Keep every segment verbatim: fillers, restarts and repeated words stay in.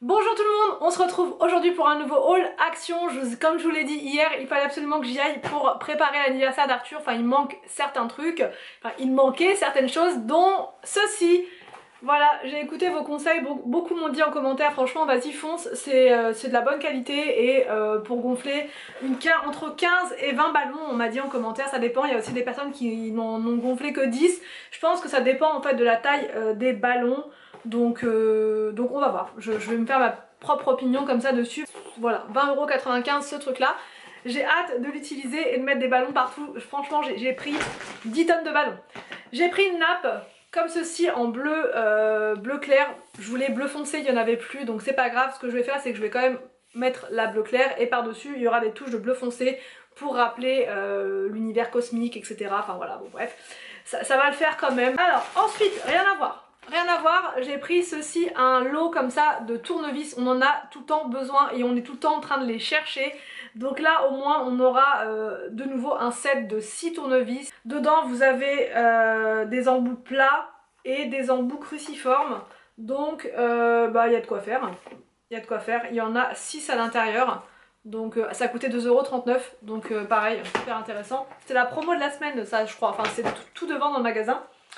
Bonjour tout le monde, on se retrouve aujourd'hui pour un nouveau haul action. Je, comme je vous l'ai dit hier, il fallait absolument que j'y aille pour préparer l'anniversaire d'Arthur. Enfin, il manque certains trucs, enfin, il manquait certaines choses, dont ceci. Voilà, j'ai écouté vos conseils, beaucoup m'ont dit en commentaire, franchement vas-y fonce, c'est euh, de la bonne qualité et euh, pour gonfler une, entre quinze et vingt ballons, on m'a dit en commentaire, ça dépend, il y a aussi des personnes qui n'en ont gonflé que dix, je pense que ça dépend en fait de la taille euh, des ballons, donc, euh, donc on va voir, je, je vais me faire ma propre opinion comme ça dessus, voilà, vingt euros quatre-vingt-quinze ce truc là. J'ai hâte de l'utiliser et de mettre des ballons partout, franchement j'ai pris dix tonnes de ballons. J'ai pris une nappe comme ceci en bleu, euh, bleu clair. Je voulais bleu foncé, il n'y en avait plus, donc c'est pas grave. Ce que je vais faire, c'est que je vais quand même mettre la bleu clair et par-dessus, il y aura des touches de bleu foncé pour rappeler euh, l'univers cosmique, et cetera. Enfin voilà, bon bref, ça, ça va le faire quand même. Alors ensuite, rien à voir. Rien à voir, j'ai pris ceci, un lot comme ça de tournevis, on en a tout le temps besoin et on est tout le temps en train de les chercher. Donc là au moins on aura euh, de nouveau un set de six tournevis. Dedans vous avez euh, des embouts plats et des embouts cruciformes. Donc euh, bah il y a de quoi faire. Il y a de quoi faire, il y en a six à l'intérieur. Donc euh, ça coûtait deux euros trente-neuf, donc euh, pareil, super intéressant. C'était la promo de la semaine ça je crois, enfin c'est tout, tout devant dans le magasin.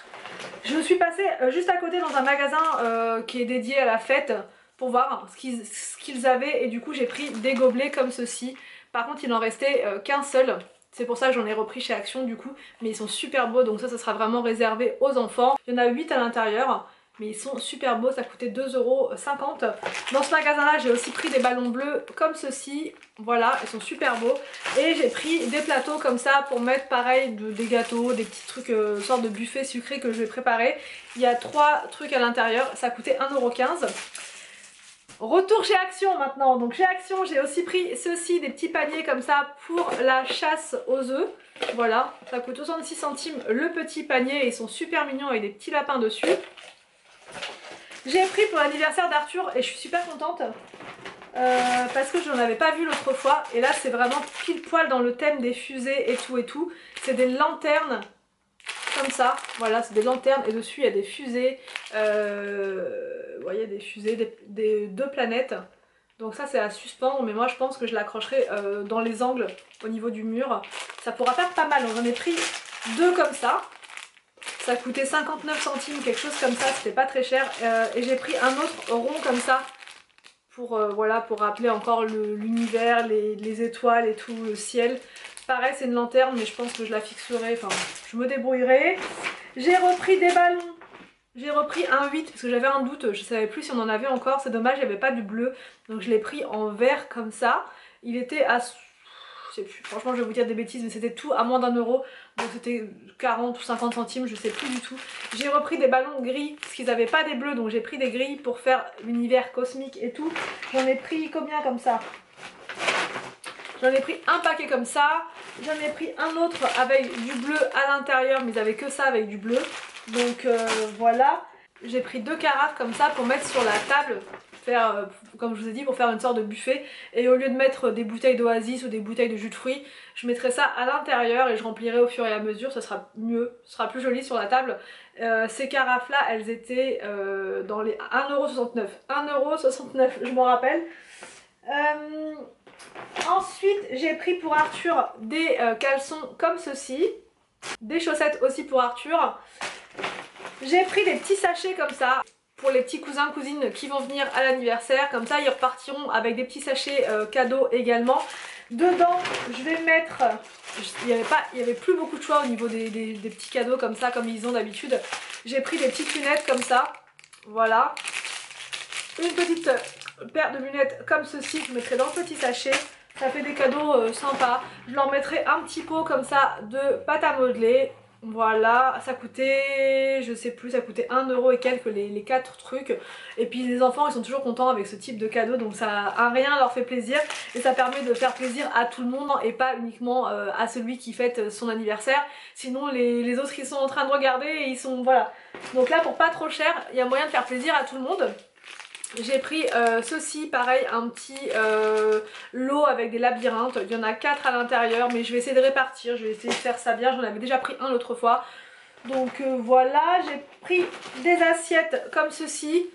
Je suis passée juste à côté dans un magasin euh, qui est dédié à la fête pour voir ce qu'ils qu'ils avaient et du coup j'ai pris des gobelets comme ceci. Par contre il en restait euh, qu'un seul, c'est pour ça que j'en ai repris chez Action du coup, mais ils sont super beaux donc ça ça sera vraiment réservé aux enfants. Il y en a huit à l'intérieur. Mais ils sont super beaux, ça coûtait deux euros cinquante. Dans ce magasin là j'ai aussi pris des ballons bleus comme ceci. Voilà, ils sont super beaux. Et j'ai pris des plateaux comme ça pour mettre pareil de, des gâteaux, des petits trucs, euh, sorte de buffet sucré que je vais préparer. Il y a trois trucs à l'intérieur, ça coûtait un euro quinze. Retour chez Action maintenant. Donc chez Action j'ai aussi pris ceci, des petits paniers comme ça pour la chasse aux œufs. Voilà, ça coûte soixante-six centimes le petit panier et ils sont super mignons avec des petits lapins dessus. J'ai pris pour l'anniversaire d'Arthur et je suis super contente euh, parce que je n'en avais pas vu l'autre fois et là c'est vraiment pile poil dans le thème des fusées et tout et tout. C'est des lanternes comme ça, voilà c'est des lanternes et dessus il y a des fusées, euh, ouais, il y a des fusées, des, des deux planètes. Donc ça c'est à suspendre mais moi je pense que je l'accrocherai euh, dans les angles au niveau du mur. Ça pourra faire pas mal, j'en ai pris deux comme ça. Ça coûtait cinquante-neuf centimes, quelque chose comme ça, c'était pas très cher. Euh, et j'ai pris un autre rond comme ça pour, euh, voilà, pour rappeler encore l'univers, les, les étoiles et tout, le ciel. Pareil, c'est une lanterne, mais je pense que je la fixerai, enfin, je me débrouillerai. J'ai repris des ballons. J'ai repris un huit parce que j'avais un doute, je savais plus si on en avait encore. C'est dommage, il n'y avait pas du bleu. Donc je l'ai pris en vert comme ça. Il était à... Je sais plus, franchement je vais vous dire des bêtises mais c'était tout à moins d'un euro, donc c'était quarante ou cinquante centimes, je sais plus du tout. J'ai repris des ballons gris parce qu'ils n'avaient pas des bleus, donc j'ai pris des gris pour faire l'univers cosmique et tout. J'en ai pris combien comme ça? J'en ai pris un paquet comme ça, j'en ai pris un autre avec du bleu à l'intérieur mais ils avaient que ça avec du bleu, donc euh, voilà. J'ai pris deux carafes comme ça pour mettre sur la table, faire, euh, comme je vous ai dit, pour faire une sorte de buffet. Et au lieu de mettre des bouteilles d'Oasis ou des bouteilles de jus de fruits, je mettrai ça à l'intérieur et je remplirai au fur et à mesure, ça sera mieux, ce sera plus joli sur la table. Euh, ces carafes là, elles étaient euh, dans les un euro soixante-neuf. un euro soixante-neuf, je m'en rappelle. Euh, ensuite, j'ai pris pour Arthur des euh, caleçons comme ceci. Des chaussettes aussi pour Arthur. J'ai pris des petits sachets comme ça pour les petits cousins cousines qui vont venir à l'anniversaire, comme ça ils repartiront avec des petits sachets euh, cadeaux également. Dedans je vais mettre, il n'y avait pas, il y avait plus beaucoup de choix au niveau des, des, des petits cadeaux comme ça comme ils ont d'habitude. J'ai pris des petites lunettes comme ça, voilà. Une petite paire de lunettes comme ceci que je mettrai dans le petit sachet. Ça fait des cadeaux euh, sympas. Je leur mettrai un petit pot comme ça de pâte à modeler. Voilà, ça coûtait, je sais plus, ça coûtait un euro et quelques les, les quatre trucs. Et puis les enfants ils sont toujours contents avec ce type de cadeau, donc ça à rien leur fait plaisir. Et ça permet de faire plaisir à tout le monde et pas uniquement euh, à celui qui fête son anniversaire. Sinon les, les autres ils sont en train de regarder et ils sont, voilà. Donc là pour pas trop cher, il y a moyen de faire plaisir à tout le monde. J'ai pris euh, ceci, pareil, un petit euh, lot avec des labyrinthes. Il y en a quatre à l'intérieur, mais je vais essayer de répartir. Je vais essayer de faire ça bien. J'en avais déjà pris un l'autre fois. Donc euh, voilà, j'ai pris des assiettes comme ceci.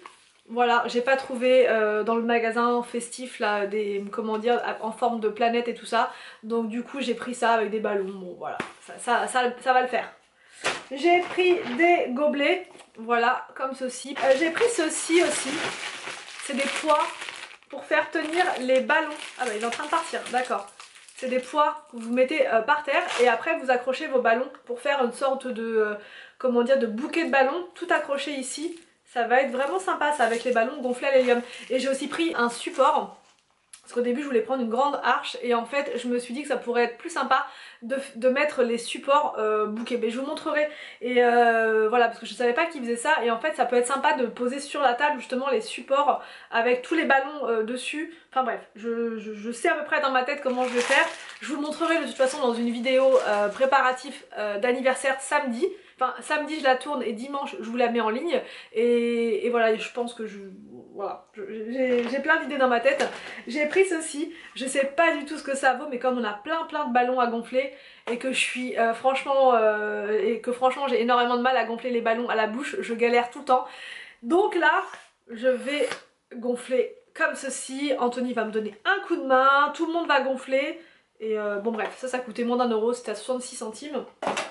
Voilà, j'ai pas trouvé euh, dans le magasin festif là des, comment dire, en forme de planète et tout ça. Donc du coup j'ai pris ça avec des ballons, bon voilà, ça, ça, ça, ça va le faire. J'ai pris des gobelets, voilà, comme ceci. Euh, j'ai pris ceci aussi, c'est des poids pour faire tenir les ballons. Ah bah il est en train de partir, d'accord. C'est des poids que vous mettez euh, par terre et après vous accrochez vos ballons pour faire une sorte de, euh, comment dire, de bouquet de ballons, tout accroché ici. Ça va être vraiment sympa ça avec les ballons gonflés à l'hélium. Et j'ai aussi pris un support. Parce qu'au début je voulais prendre une grande arche et en fait je me suis dit que ça pourrait être plus sympa de, de mettre les supports euh, bouquets. Mais je vous montrerai. Et euh, voilà, parce que je savais pas qu'ils faisaient ça et en fait ça peut être sympa de poser sur la table justement les supports avec tous les ballons euh, dessus. Enfin bref, je, je, je sais à peu près dans ma tête comment je vais faire. Je vous le montrerai de toute façon dans une vidéo euh, préparatif euh, d'anniversaire samedi. Enfin samedi je la tourne et dimanche je vous la mets en ligne. Et, et voilà, je pense que je... Voilà, j'ai plein d'idées dans ma tête. J'ai pris ceci, je sais pas du tout ce que ça vaut, mais comme on a plein plein de ballons à gonfler et que je suis euh, franchement euh, et que franchement j'ai énormément de mal à gonfler les ballons à la bouche, je galère tout le temps. Donc là, je vais gonfler comme ceci. Anthony va me donner un coup de main, tout le monde va gonfler. Et euh, bon bref, ça ça coûtait moins d'un euro, c'était à soixante-six centimes.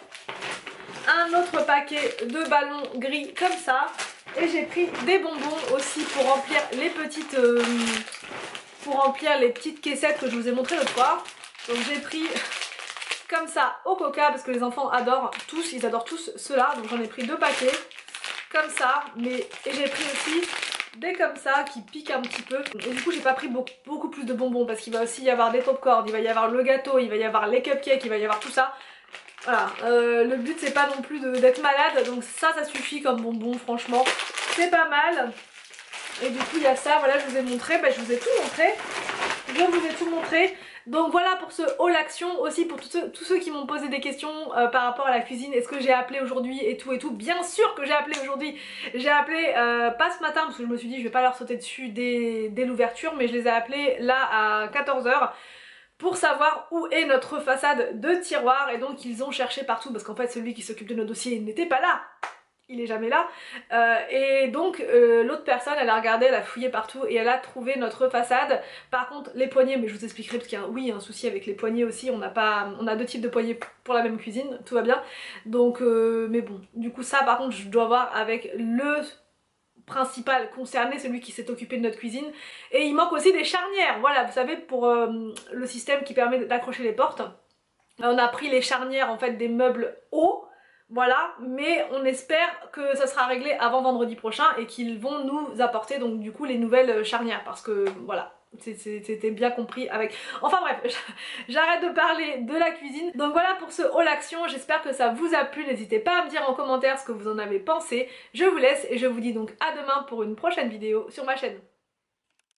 Un autre paquet de ballons gris comme ça. Et j'ai pris des bonbons aussi pour remplir les petites euh, pour remplir les petites caissettes que je vous ai montré l'autre fois. Donc j'ai pris comme ça au coca parce que les enfants adorent tous, ils adorent tous ceux-là. Donc j'en ai pris deux paquets comme ça. Mais et j'ai pris aussi des comme ça qui piquent un petit peu. Et du coup j'ai pas pris beaucoup, beaucoup plus de bonbons parce qu'il va aussi y avoir des pop-corn, il va y avoir le gâteau, il va y avoir les cupcakes, il va y avoir tout ça. Voilà, euh, le but c'est pas non plus d'être malade, donc ça ça suffit comme bonbon, franchement c'est pas mal. Et du coup il y a ça, voilà, je vous ai montré, bah, je vous ai tout montré, je vous ai tout montré. Donc voilà pour ce haul action, aussi pour tous ceux, tous ceux qui m'ont posé des questions euh, par rapport à la cuisine, est-ce que j'ai appelé aujourd'hui et tout et tout. Bien sûr que j'ai appelé aujourd'hui, j'ai appelé euh, pas ce matin parce que je me suis dit je vais pas leur sauter dessus dès, dès l'ouverture, mais je les ai appelés là à quatorze heures. Pour savoir où est notre façade de tiroir, et donc ils ont cherché partout parce qu'en fait celui qui s'occupe de nos dossiers n'était pas là, il est jamais là, euh, et donc euh, l'autre personne elle a regardé, elle a fouillé partout et elle a trouvé notre façade. Par contre les poignées, mais je vous expliquerai parce qu'il y a oui, un souci avec les poignées aussi, on a, pas, on a deux types de poignées pour la même cuisine, tout va bien, donc euh, mais bon, du coup ça par contre je dois voir avec le principal concerné, celui qui s'est occupé de notre cuisine. Et il manque aussi des charnières, voilà, vous savez, pour euh, le système qui permet d'accrocher les portes. On a pris les charnières en fait des meubles hauts, voilà, mais on espère que ça sera réglé avant vendredi prochain et qu'ils vont nous apporter donc du coup les nouvelles charnières parce que voilà, c'était bien compris avec... Enfin bref, j'arrête de parler de la cuisine. Donc voilà pour ce haul action, j'espère que ça vous a plu. N'hésitez pas à me dire en commentaire ce que vous en avez pensé. Je vous laisse et je vous dis donc à demain pour une prochaine vidéo sur ma chaîne.